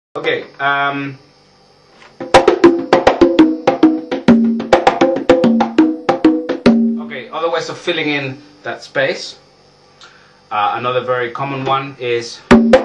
Okay, other ways of filling in that space. Another very common one is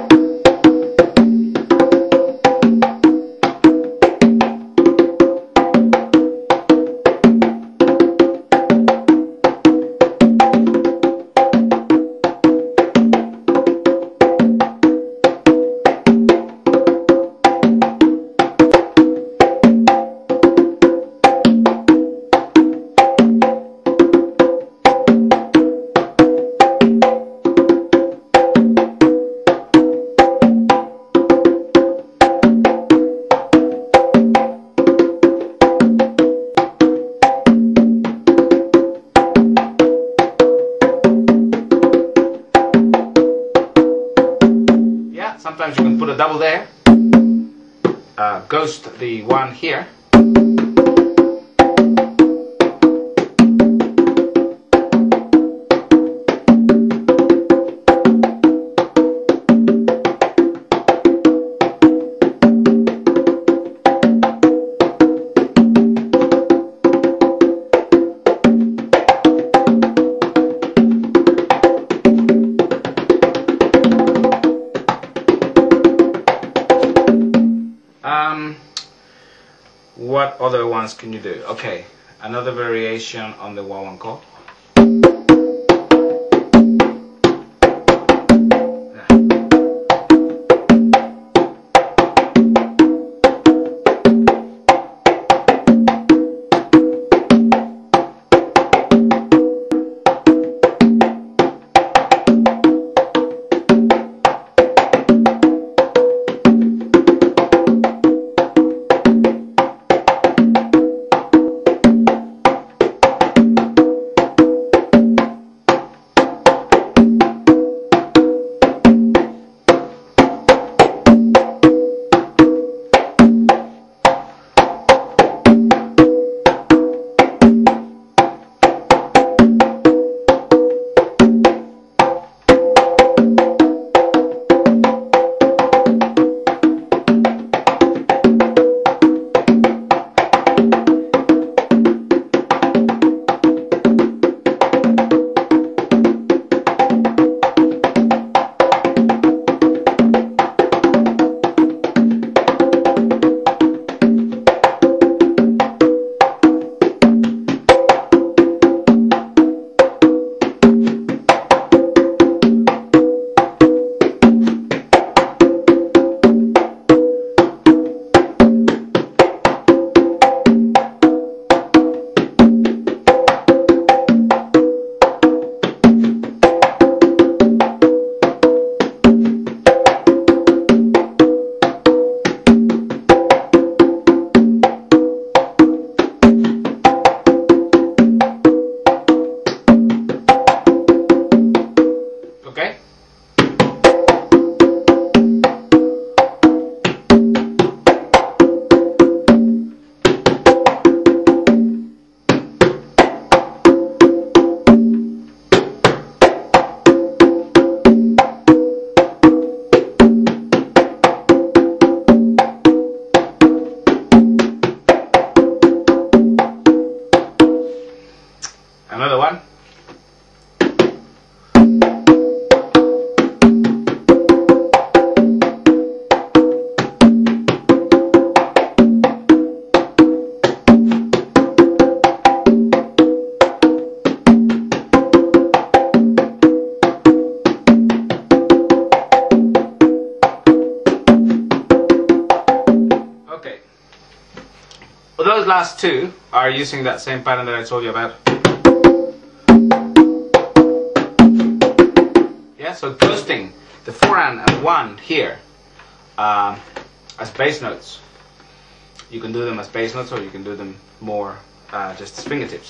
sometimes you can put a double there, ghost the one here. What other ones can you do? Okay, another variation on the Wawanko. Another one. Okay. Well, those last two are using that same pattern that I told you about. So ghosting the forehand and one here as bass notes. You can do them as bass notes, or you can do them more just as fingertips.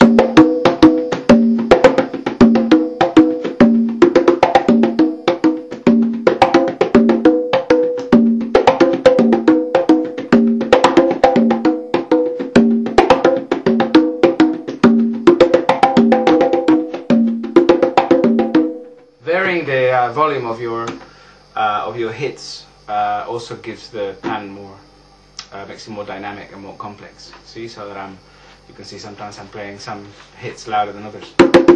Varying the volume of your hits also gives the pan more, makes it more dynamic and more complex. See, so that you can see sometimes I'm playing some hits louder than others.